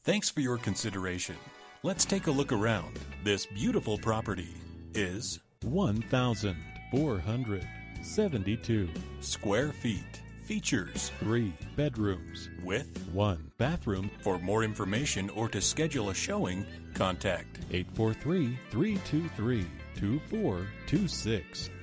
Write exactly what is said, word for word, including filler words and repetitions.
Thanks for your consideration. Let's take a look around. This beautiful property is one thousand four hundred seventy-two square feet. Features three bedrooms with one bathroom. For more information or to schedule a showing, contact eight four three, three two three, two four two six.